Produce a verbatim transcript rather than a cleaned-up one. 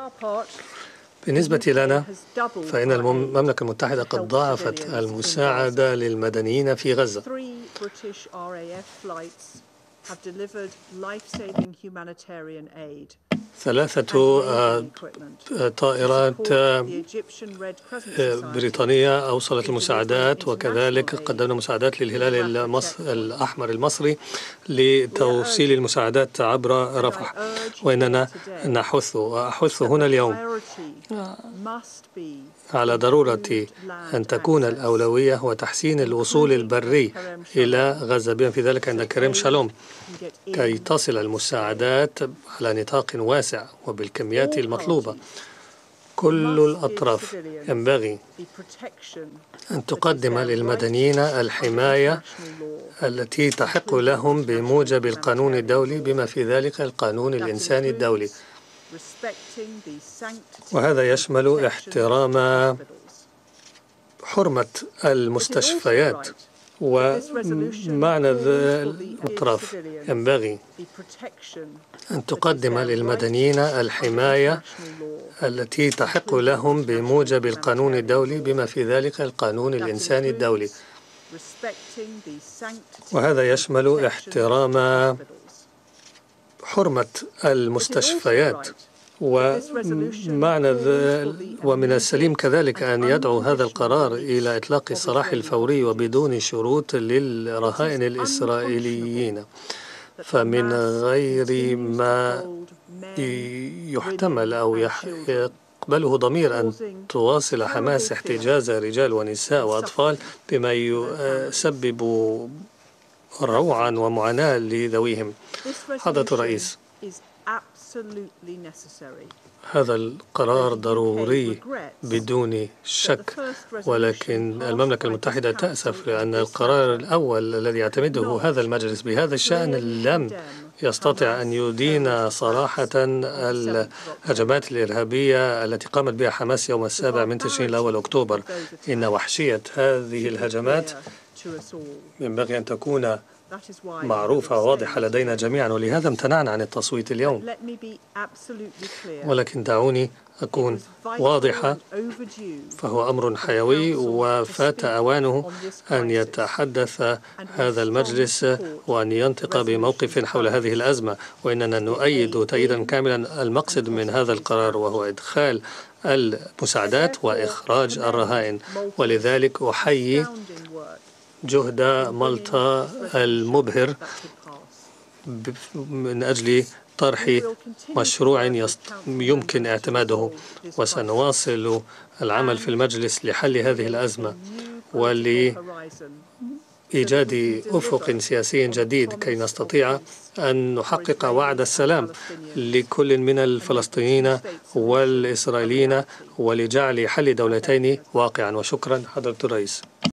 بالنسبة لنا فإن المملكة المتحدة قد ضاعفت المساعدة للمدنيين في غزة. ثلاثة طائرات بريطانية أوصلت المساعدات، وكذلك قدمنا مساعدات للهلال الأحمر المصري لتوصيل المساعدات عبر رفح. وإننا نحث وأحث هنا اليوم على ضرورة أن تكون الأولوية هو تحسين الوصول البري إلى غزة، بما في ذلك عند كريم شالوم، كي تصل المساعدات على نطاق واسع وبالكميات المطلوبة. كل الأطراف ينبغي أن تقدم للمدنيين الحماية التي تحق لهم بموجب القانون الدولي، بما في ذلك القانون الإنساني الدولي، وهذا يشمل احترام حرمة المستشفيات. ومعنى الأطراف ينبغي أن تقدم للمدنيين الحماية التي تحق لهم بموجب القانون الدولي، بما في ذلك القانون الإنساني الدولي، وهذا يشمل احترام حرمة المستشفيات. ومعنى ومن السليم كذلك أن يدعو هذا القرار إلى إطلاق السراح الفوري وبدون شروط للرهائن الإسرائيليين، فمن غير ما يحتمل أو يقبله ضمير أن تواصل حماس احتجاز رجال ونساء وأطفال، بما يسبب روعا ومعاناة لذويهم. حضرة الرئيس، هذا القرار ضروري بدون شك، ولكن المملكة المتحدة تأسف لأن القرار الأول الذي يعتمده هذا المجلس بهذا الشأن لم يستطع أن يدين صراحة الهجمات الإرهابية التي قامت بها حماس يوم السابع من تشرين الأول أكتوبر. إن وحشية هذه الهجمات ينبغي أن تكون معروفة وواضحة لدينا جميعا، ولهذا امتنعنا عن التصويت اليوم. ولكن دعوني أكون واضحة، فهو أمر حيوي وفات أوانه أن يتحدث هذا المجلس وأن ينطق بموقف حول هذه الأزمة، وإننا نؤيد تأييدا كاملا المقصد من هذا القرار، وهو إدخال المساعدات وإخراج الرهائن. ولذلك أحيي جهد مالطا المبهر من أجل طرح مشروع يمكن اعتماده، وسنواصل العمل في المجلس لحل هذه الأزمة ولإيجاد أفق سياسي جديد كي نستطيع أن نحقق وعد السلام لكل من الفلسطينيين والإسرائيليين ولجعل حل دولتين واقعا. وشكرا حضرة الرئيس.